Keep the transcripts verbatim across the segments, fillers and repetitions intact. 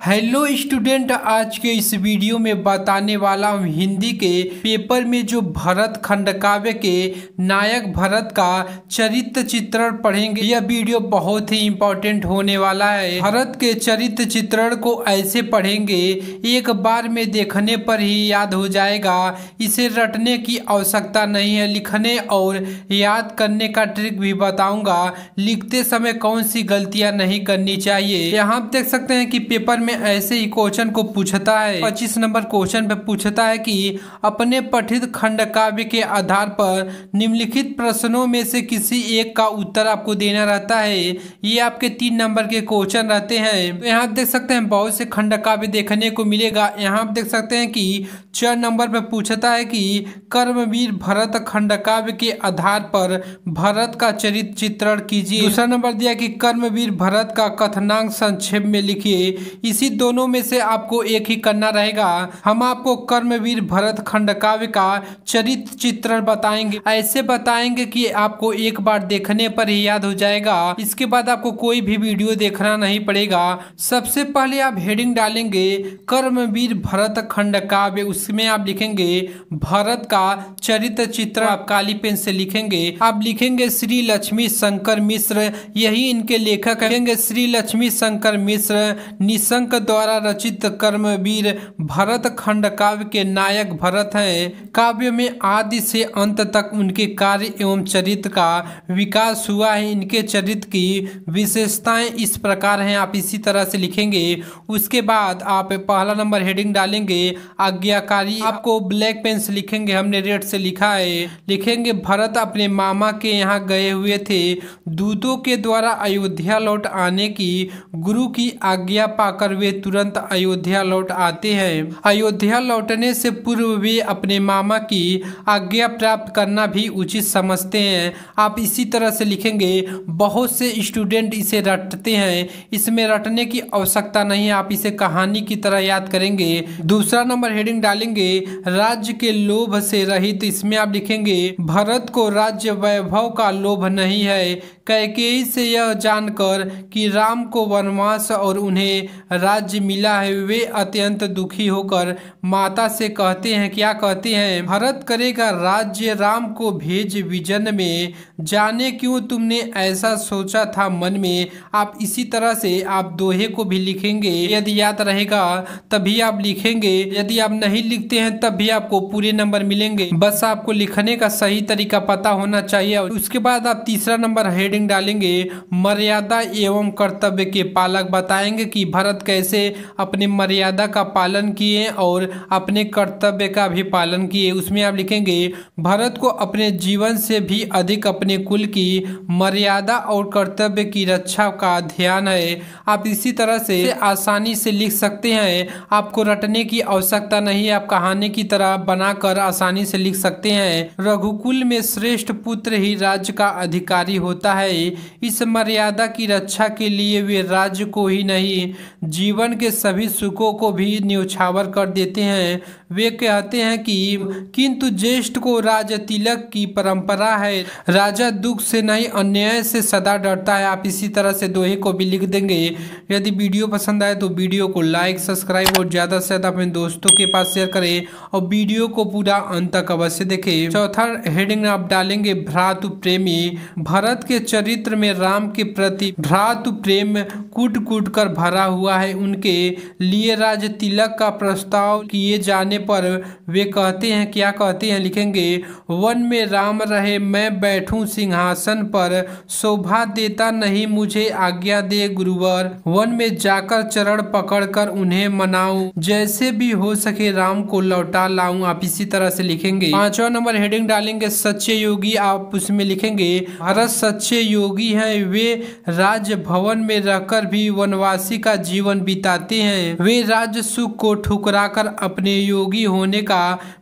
Hello student, आज के इस वीडियो में बताने वाला हूँ हिंदी के पेपर में जो भरत खंड काव्य के नायक भरत का चरित्र चित्रण पढ़ेंगे। यह वीडियो बहुत ही इम्पोर्टेंट होने वाला है। भरत के चरित्र चित्रण को ऐसे पढ़ेंगे, एक बार में देखने पर ही याद हो जाएगा। इसे रटने की आवश्यकता नहीं है। लिखने और याद करने का ट्रिक भी बताऊंगा। लिखते समय कौन सी गलतियां नहीं करनी चाहिए। यहाँ देख सकते हैं कि पेपर में ऐसे ही क्वेश्चन को पूछता है। पच्चीस नंबर क्वेश्चन पे पूछता है कि अपने पठित खंड काव्य के आधार पर निम्नलिखित प्रश्नों में से किसी एक का उत्तर आपको देना रहता है। ये आपके तीन नंबर के क्वेश्चन रहते हैं। तो यहाँ देख सकते हैं बहुत से खंड काव्य देखने को मिलेगा। यहाँ आप देख सकते हैं कि चार नंबर पे पूछता है कि कर्मवीर भरत खंड काव्य के आधार पर भरत का चरित्र चित्रण कीजिए। दूसरा नंबर दिया कि कर्मवीर भरत का कथनांक संक्षेप में लिखिए। इसी दोनों में से आपको एक ही करना रहेगा। हम आपको कर्मवीर भरत खंड काव्य का चरित्र चित्रण बताएंगे। ऐसे बताएंगे कि आपको एक बार देखने पर ही याद हो जाएगा। इसके बाद आपको कोई भी वीडियो देखना नहीं पड़ेगा। सबसे पहले आप हेडिंग डालेंगे कर्मवीर भरत खंड काव्य, उसमें आप लिखेंगे भरत का चरित्र चित्रण। आप काली पेन से लिखेंगे। आप लिखेंगे श्री लक्ष्मी शंकर मिश्र, यही इनके लेखक है। श्री लक्ष्मी शंकर मिश्र निशंक द्वारा रचित कर्मवीर भरत खंड काव्य के नायक भरत हैं। काव्य में आदि से अंत तक उनके कार्य एवं चरित्र का विकास हुआ है। इनके चरित्र की विशेषताएं इस प्रकार हैं। आप इसी तरह से लिखेंगे। उसके बाद आप पहला नंबर हेडिंग डालेंगे आज्ञाकारी। आपको ब्लैक पेन से लिखेंगे, हमने रेड से लिखा है। लिखेंगे भरत अपने मामा के यहाँ गए हुए थे। दूतों के द्वारा अयोध्या लौट आने की गुरु की आज्ञा पाकर वे तुरंत अयोध्या लौट आते हैं। अयोध्या लौटने से पूर्व वे अपने मामा की आज्ञा प्राप्त करना भी उचित समझते हैं। आप इसी तरह से लिखेंगे। बहुत से स्टूडेंट इसे रटते हैं, इसमें रटने की आवश्यकता नहीं है। आप इसे कहानी की तरह याद करेंगे। दूसरा नंबर हेडिंग डालेंगे राज्य के लोभ से रहित। इसमें आप लिखेंगे भरत को राज्य वैभव का लोभ नहीं है। कैकेयी से यह जानकर कि राम को वनवास और उन्हें राज्य मिला है, वे अत्यंत दुखी होकर माता से कहते हैं, क्या कहते हैं, भरत करेगा राज्य, राम को भेज विजन में, जाने क्यों तुमने ऐसा सोचा था मन में। आप इसी तरह से आप दोहे को भी लिखेंगे। यदि याद रहेगा तभी आप लिखेंगे। यदि आप नहीं लिखते हैं तब भी आपको पूरे नंबर मिलेंगे। बस आपको लिखने का सही तरीका पता होना चाहिए। उसके बाद आप तीसरा नंबर हेडिंग डालेंगे मर्यादा एवं कर्तव्य के पालक। बताएंगे कि भरत कैसे अपनी मर्यादा का पालन किए और अपने कर्तव्य का भी पालन किए। उसमें आप लिखेंगे भरत को अपने जीवन से भी अधिक अपने कुल की मर्यादा और कर्तव्य की रक्षा का ध्यान है। आप इसी तरह से आसानी से लिख सकते हैं। आपको रटने की आवश्यकता नहीं है। आप कहानी की तरह बनाकर आसानी से लिख सकते हैं। रघुकुल में श्रेष्ठ पुत्र ही राज्य का अधिकारी होता है। इस मर्यादा की रक्षा के लिए वे राज्य को ही नहीं, जीवन के सभी सुखों को भी न्यौछावर कर देते हैं। वे कहते हैं कि किंतु ज्येष्ठ को राज तिलक की परंपरा है। राजा दुख से नहीं अन्याय से सदा डरता है। आप इसी तरह से दोहे को भी लिख देंगे। यदि वीडियो पसंद आए तो वीडियो को लाइक, सब्सक्राइब और ज़्यादा से ज़्यादा अपने दोस्तों के पास शेयर करें और वीडियो को पूरा अंत तक अवश्य देखें। चौथा हेडिंग आप डालेंगे भ्रातु प्रेमी। भरत के चरित्र में राम के प्रति भ्रातु प्रेम कूट कूट कर भरा हुआ है। उनके लिए राज तिलक का प्रस्ताव किए जाने पर वे कहते हैं, क्या कहते हैं, लिखेंगे वन में राम रहे मैं बैठूं सिंहासन पर, शोभा देता नहीं मुझे आज्ञा दे गुरुवर, वन में जाकर चरण पकड़कर उन्हें मनाऊं, जैसे भी हो सके राम को लौटा लाऊं। आप इसी तरह से लिखेंगे। पांचवा नंबर हेडिंग डालेंगे सच्चे योगी। आप उसमें लिखेंगे भरत सच्चे योगी हैं। वे राज भवन में रहकर भी वनवासी का जीवन बिताते हैं। वे राज्य सुख को ठुकराकर अपने योगी होने का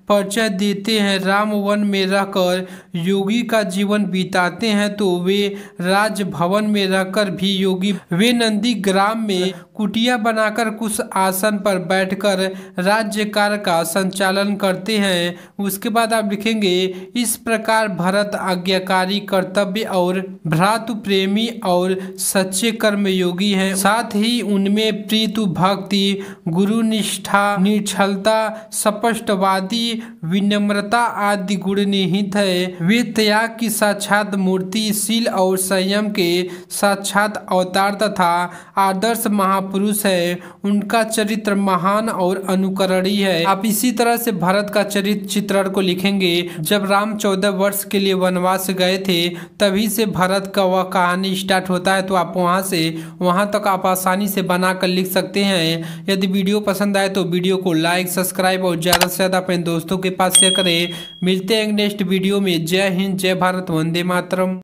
परिचय देते हैं। राम वन में रहकर योगी का जीवन बिताते हैं तो वे राजभवन में रहकर भी योगी। वे नंदी ग्राम में कुटिया बनाकर कुछ आसन पर बैठकर राज्य कार्य का संचालन करते हैं। उसके बाद आप लिखेंगे, इस प्रकार भरत आज्ञाकारी, कर्तव्य और भ्रातृ प्रेमी और सच्चे कर्मयोगी हैं। साथ ही उनमें प्रीतु भक्ति, गुरु निष्ठा, निश्चलता, स्पष्टवादी, विनम्रता आदि गुण निहित है। वे त्याग की साक्षात मूर्ति, शील और संयम के साक्षात अवतार तथा आदर्श महापुरुष है। उनका चरित्र महान और अनुकरणीय है। आप इसी तरह से भरत का चरित्र चित्रण को लिखेंगे। जब राम चौदह वर्ष के लिए वनवास गए थे तभी से भरत का वह कहानी स्टार्ट होता है, तो आप वहां से वहां तक आप आसानी से बनाकर लिख सकते हैं। यदि वीडियो पसंद आए तो वीडियो को लाइक, सब्सक्राइब और ज़्यादा से ज़्यादा अपने दोस्तों के पास शेयर करें। मिलते हैं नेक्स्ट वीडियो में। जय हिंद, जय भारत, वंदे मातरम।